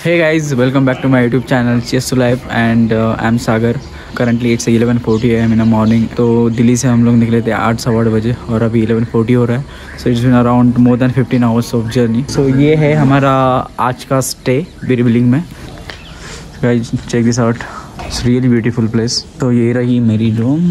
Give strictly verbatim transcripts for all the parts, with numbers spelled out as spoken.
Hey guys, welcome back to my YouTube channel Cheers to Life and uh, I'm Sagar. Currently it's eleven forty a m in the morning. तो दिल्ली से हम लोग निकले थे आठ सवा आठ बजे और अभी eleven forty हो रहा है. So it's been around more than fifteen hours of journey. So ये है हमारा आज का stay बीरबिलिंग में. Guys, check this out. It's really beautiful place. तो ये रही मेरी room.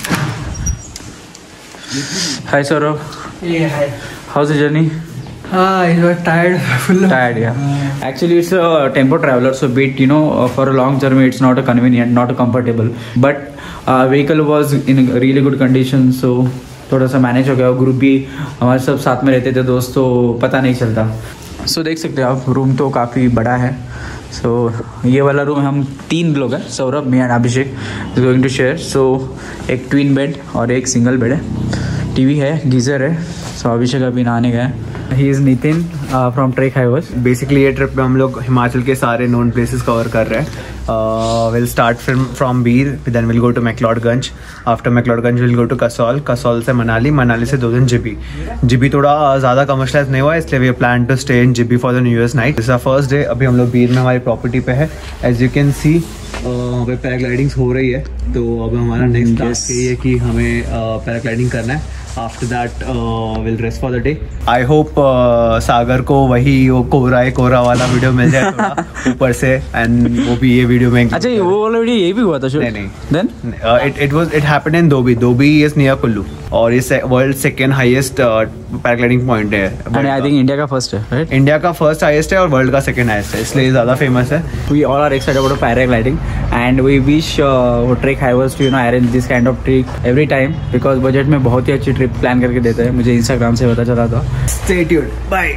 Hi Saurav. Yeah, hi. How's the journey? Ah, you were tired, full of Tired, yeah. Uh, Actually, it's a tempo traveler, so bit, you know, uh, for a long journey, it's not a convenient, not a comfortable. But uh, vehicle was in a really good condition, so थोड़ा सा manage हो गया. Group भी हमारे सब साथ में रहते थे दोस्त, तो पता नहीं चलता. सो so, देख सकते हैं आप, रूम तो काफ़ी बड़ा है. सो so, ये वाला रूम हम तीन लोग हैं, Saurabh, me and Abhishek is going to share. So एक ट्विन बेड और एक सिंगल बेड है. टीवी है, गीज़र है. सो so, अभिषेक अभी नहाने गए. He is Nitin from trek हाईवर्स. बेसिकली ये ट्रिप में हम लोग हिमाचल के सारे नोन प्लेसेस कवर कर रहे हैं. Will start from from Bir, then will go to McLeodganj. After McLeodganj will go to Kasol. Kasol से मनाली, मनाली से दो दिन जिबी. जिबी थोड़ा ज़्यादा कमर्शलाइज नहीं हुआ, इसलिए we plan to stay in Jibhi for the new year's night. This first day. अभी हम लोग बीर में हमारी प्रॉपर्टी पे है. एज यू कैन सी वहाँ पे पैराग्लाइडिंग हो रही है. तो अब हमारा नेक्स्ट टास्क ये है कि हमें पैराग्लाइडिंग करना है. After that uh, we'll rest for the day. I hope uh, सागर को वही वो कोहरा है कोहरा वाला वीडियो मिल जाए थोड़ा ऊपर से, एंड वो भी ये वीडियो में. अच्छा, वो वाला वीडियो यही भी हुआ था? नहीं नहीं. Then it it was it happened in Dobhi. Dobhi is near Kullu और ये world second highest paragliding point है. आई थिंक इंडिया का फर्स्ट है, राइट? इंडिया का फर्स्ट हाईएस्ट है और वर्ल्ड का सेकेंड हाईएस्ट है, इसलिए ज़्यादा फेमस है. We all are excited about paragliding and we wish uh, Trek Highways to you know arrange this kind of trip every time because budget में बहुत ही अच्छी ट्रिप प्लान करके देते हैं. मुझे इंस्टाग्राम से पता चला था. Stay tuned. Bye.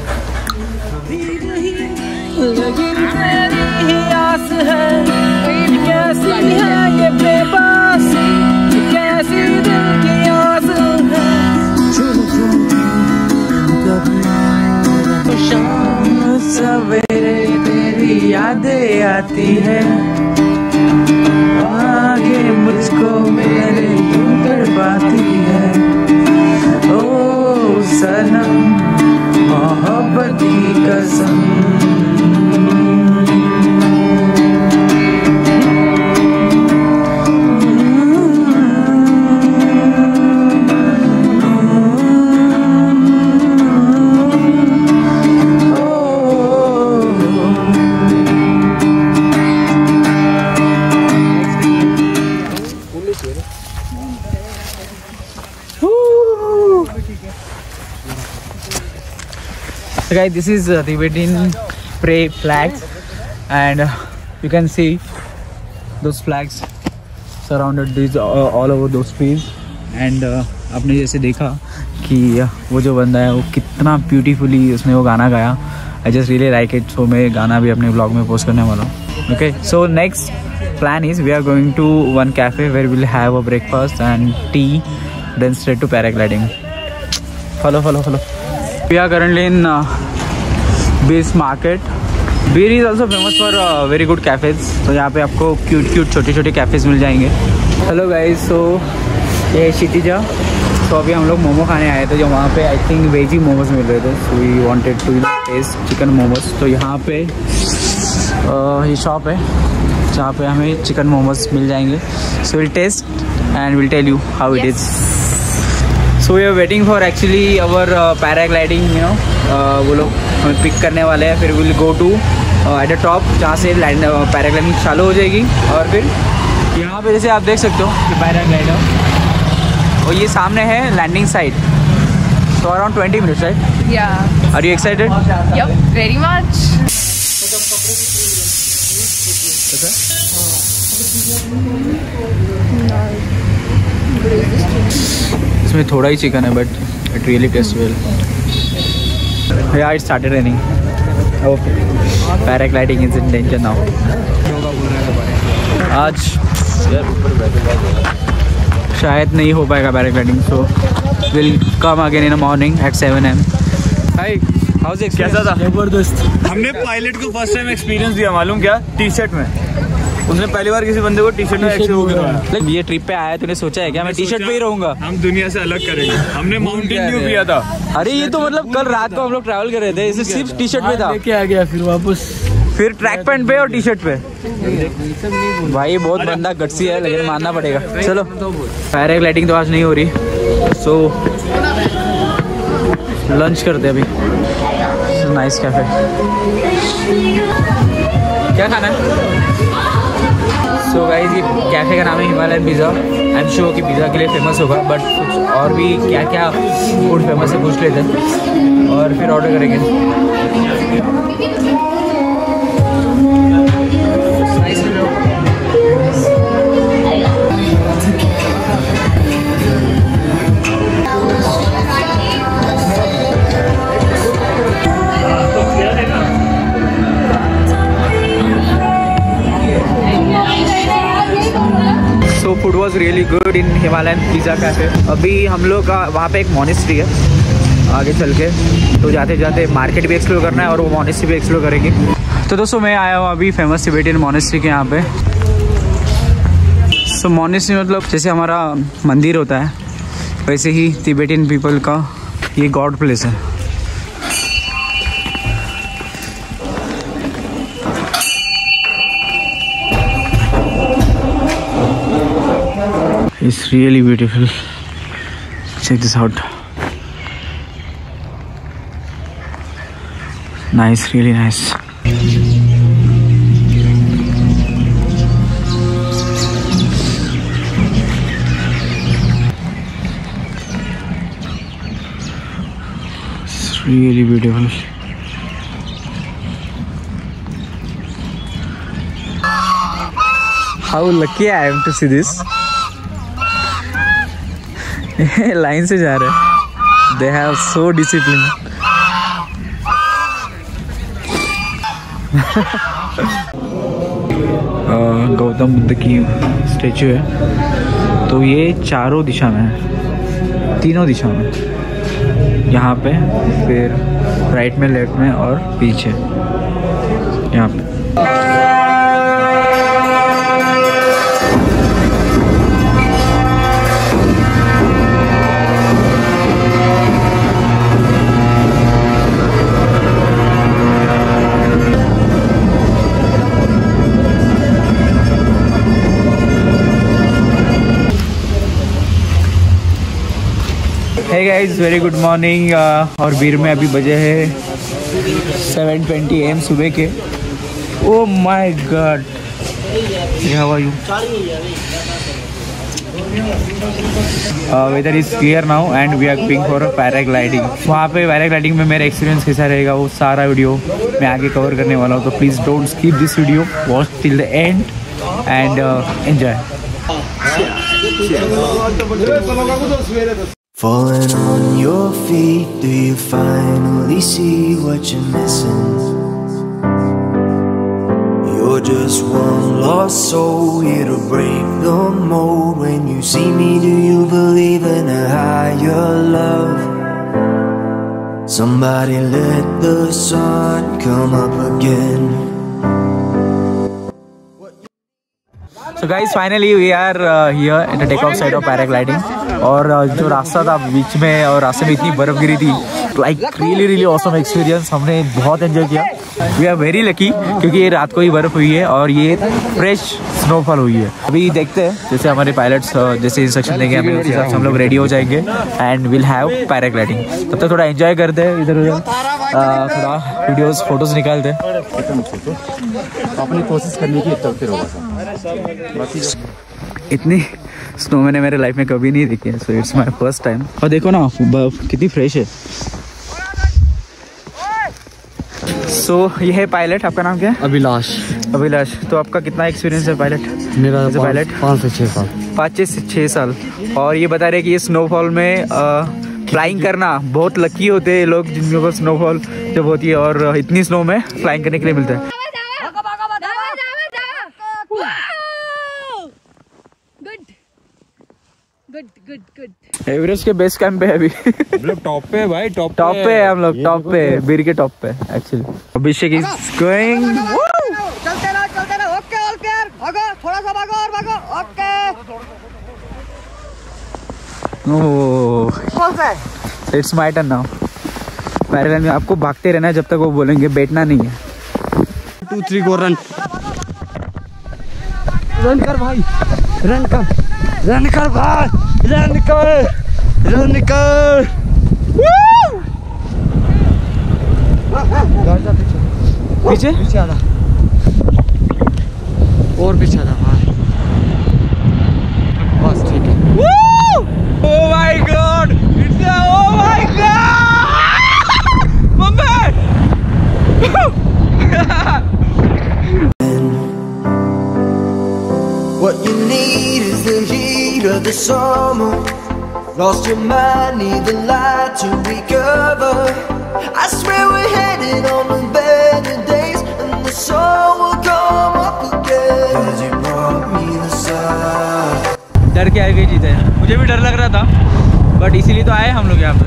सवेरे तेरी यादें आती है, आगे मुझको मेरे यूं तड़पाती है. ओ सनम मोहब्बत की कसम. So guys, this is uh, Tibetan prayer flags and uh, you can see those flags surrounded these uh, all over those trees and uh, आपने जैसे देखा कि uh, वो जो बंदा है वो कितना ब्यूटीफुली उसने वो गाना गाया. I just really like it. So मैं गाना भी अपने ब्लॉग में पोस्ट करने वाला हूँ. Okay, so next plan is we are going to one cafe where we'll have a breakfast and tea, then straight to paragliding. Follow, follow, follow. We are currently in uh, Beer's market. Beer is also famous for uh, very good cafes. तो यहाँ पे आपको cute cute छोटे छोटे cafes मिल जाएंगे. Hello guys, सो ये क्षितिजा. तो अभी हम लोग मोमो खाने आए थे जो वहाँ पे आई थिंक वेजी मोमोज मिल रहे थे. So we wanted to taste chicken momos. तो यहाँ पे uh, ये शॉप है जहाँ पे हमें चिकन मोमोज मिल जाएंगे. So will taste and will tell you how it is. So we are waiting for actually our paragliding. You know वो लोग हमें पिक करने वाले हैं. फिर will go to at the top जहाँ से लैंड पैराग्लाइडिंग चालू हो जाएगी. और फिर यहाँ पे जैसे आप देख सकते हो कि पैराग्लाइडर और ये सामने है लैंडिंग साइट. तो around twenty minutes, right? Yeah. Are you excited? Yep, very much. इसमें थोड़ा ही चिकन है but it really taste well. Yeah, it started raining. Oh, paragliding is in danger now. आज शायद नहीं हो पाएगा paragliding. So will come again in the morning at seven AM. Hi, how is कैसा था? जबरदस्त. हमने पायलट को फर्स्ट टाइम एक्सपीरियंस दिया, मालूम क्या? टी शर्ट में. उसने पहली बार किसी बंदे को टी शर्ट में एक्सपीरियंस करवाया. ये ट्रिप पे आया, तूने सोचा है क्या मैं टी शर्ट पे ही रहूंगा? हम दुनिया से अलग करेंगे. हमने माउंटेन ड्यू पिया था. अरे ये तो मतलब कल रात को हम लोग ट्रैवल कर रहे थे, इसे सिर्फ टी शर्ट में था. लेके आ गया फिर वापस. फिर ट्रैक पैंट पे और टी शर्ट पे। भाई बहुत बंदा गट्सी है लेकिन मानना पड़ेगा। चलो पैराग्लाइडिंग तो आज नहीं हो रही, सो लंच करते अभी। Nice cafe. क्या खाना है? सो गाइस ये कैफे का नाम है Himalayan pizza. I am sure कि पिज़्ज़ा के लिए फेमस होगा, बट कुछ और भी क्या क्या फूड फेमस है पूछ लेते हैं और फिर ऑर्डर करेंगे। So food was really good in Himalayan pizza cafe. अभी हम लोग का वहाँ पे एक मॉनेस्ट्री है आगे चल के, तो जाते जाते मार्केट भी एक्सप्लोर करना है और वो मॉनेस्ट्री भी एक्सप्लोर करेंगे। तो दोस्तों मैं आया हूँ अभी फेमस तिबेटियन मॉनेस्ट्री के यहाँ पे। सो मॉनेस्ट्री मतलब जैसे हमारा मंदिर होता है वैसे ही तिबेटियन पीपल का ये गॉड प्लेस है। It's really beautiful. Check this out. Nice, really nice. It's really beautiful. How lucky I am to see this. Line से जा रहे हैं। They have so discipline. Gautam Buddha की स्टेचू है, तो ये चारों दिशा में है, तीनों दिशा में, यहाँ पे, फिर राइट में, लेफ्ट में और पीछे यहाँ पे। Hey guys, very good morning. और बीर में अभी बजे है सेवन ट्वेंटी ए एम सुबह के। Oh my god, how are you? Weather is clear now and we are going for paragliding. वहाँ पे पैराग्लाइडिंग में मेरा एक्सपीरियंस कैसा रहेगा वो सारा वीडियो मैं आगे कवर करने वाला हूँ, तो please don't skip this video, watch till the end and enjoy. Falling on your feet, do you finally see what you're missing? You're just one lost soul here to break the mold. When you see me, do you believe in a higher love? Somebody let the sun come up again. So guys, finally we are uh, here at the takeoff site of paragliding. और uh, जो रास्ता था बीच में, और रास्ते में इतनी बर्फ गिरी थी, like really really awesome experience. हमने बहुत एंजॉय किया। वी आर वेरी लकी क्योंकि ये रात को ही बर्फ हुई है और ये फ्रेश स्नोफॉल हुई है। अभी देखते हैं जैसे हमारे पायलट्स जैसे इंस्ट्रक्शन देंगे हमें, उस हिसाब से हम लोग रेडी हो जाएंगे एंड विल हैव पैराग्लाइडिंग। तब तक थोड़ा एंजॉय करते हैं, इधर उधर थोड़ा वीडियोस फोटोज निकालते हैं। अपनी कोशिश करने की फिर होगा। इतनी स्नो मैंने मेरे लाइफ में कभी नहीं देखी है, so it's my first time. और देखो ना बर्फ कितनी फ्रेश है। सो so, ये है पायलट। आपका नाम क्या है? अभिलाष। अभिलाष, तो आपका कितना एक्सपीरियंस है पायलट? मेरा पायलट पाँच से छः साल। पाँच से छः साल। और ये बता रहे कि ये स्नोफॉल में फ्लाइंग करना बहुत लकी होते हैं लोग जिनके पास स्नोफॉल जब होती है और इतनी स्नो में फ्लाइंग करने के लिए मिलता है। Good good good. एवरेस्ट के बेस कैंप पे है अभी। हम लोग टॉप पे है भाई, टॉप टॉप पे है हम लोग, टॉप पे बीर के टॉप पे एक्चुअली। Abhishek is going. चलते रहो चलते रहो। ओके ओके, भागो थोड़ा सा, भागो और भागो। ओके, ओह कौन सा है? It's my turn now. Paragliding में आपको भागते रहना है जब तक वो बोलेंगे, बैठना नहीं है। Two three go run run कर भाई रन कर रन कर भाई रन कर रन कर पीछे पीछे आधा और पीछे आधा भाई बस ठीक है। Oh my God! It's a oh my God! Mama! What you need is the heat of the summer. Lost your mind, need the light to recover. I swear we're headed on to better days, and the sun will come up again. 'Cause you brought me the sun. डर के आगे जीते हैं। मुझे भी डर लग रहा था, बट इसीलिए तो आए हम लोग यहाँ पे।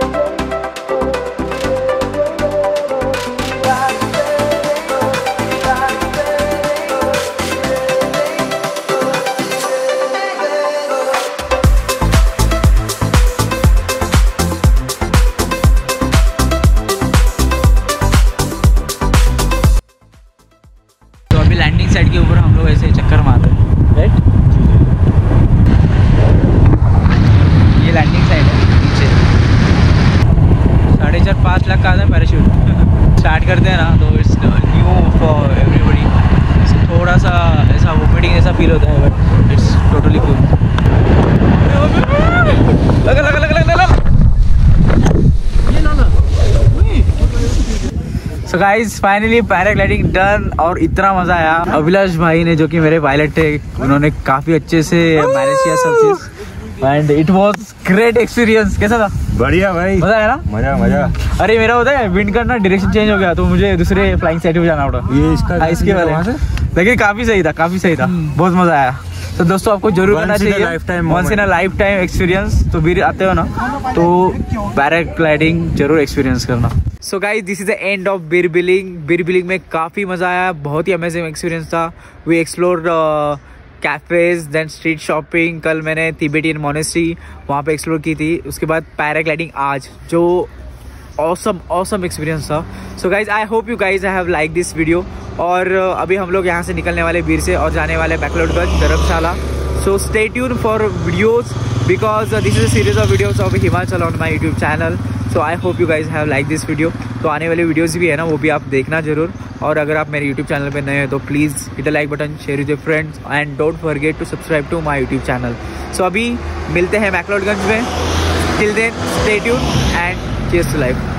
तो अभी लैंडिंग साइड के ऊपर हम लोग ऐसे चक्कर मार रहे हैं, राइट? लैंडिंग साइड है नीचे। साढ़े चार पाँच लाख का आता है पैराशूट। स्टार्ट करते हैं ना तो इट्स न्यू फॉर एवरीबडी। थोड़ा सा ऐसा वोमिटिंग ऐसा फील होता है, बट इट्स टोटली कूल। लगा लगा लगा लगा लगा। So guys finally paragliding done और इतना मज़ा आया। अभिलाष भाई ने, जो कि मेरे पायलट थे, उन्होंने काफ़ी अच्छे से मैनेज किया सब चीज़। And it was great experience. कैसा था? बढ़िया भाई, मजा आया ना? मजा मजा। अरे मेरा होता है विंड का ना डायरेक्शन चेंज हो गया, तो मुझे दूसरे फ्लाइंग साइड पे जाना पड़ा। ये इसका इसके वाले से, लेकिन काफी सही था, काफी सही था, बहुत मजा आया। तो दोस्तों आपको जरूर करना चाहिए, once in a lifetime experience. तो बीर आते हो ना तो पैराग्लाइडिंग जरूर एक्सपीरियंस करना। So guys this is the end of Bir Billing. Bir Billing में काफी मजा आया, बहुत ही अमेजिंग एक्सपीरियंस था। We explore cafes, then street shopping. कल मैंने तिबेटियन मोनेस्ट्री वहाँ पे एक्सप्लोर की थी। उसके बाद पैराग्लाइडिंग आज, जो ऑसम ऑसम एक्सपीरियंस था। So guys I hope you guys I have like this video. और अभी हम लोग यहाँ से निकलने वाले बीर से और जाने वाले McLeodganj Dharamshala. So stay tune for videos because this is a series of videos of Himachal on my YouTube channel. So I hope you guys have like this video. तो आने वाले वीडियोज़ भी है ना, वो भी आप देखना जरूर। और अगर आप मेरे यूट्यूब चैनल पे नए हैं तो please hit the like button, share with your friends and don't forget to subscribe to my YouTube channel. So अभी मिलते हैं मैक्लोडगंज में। Till then stay tune and cheers to life.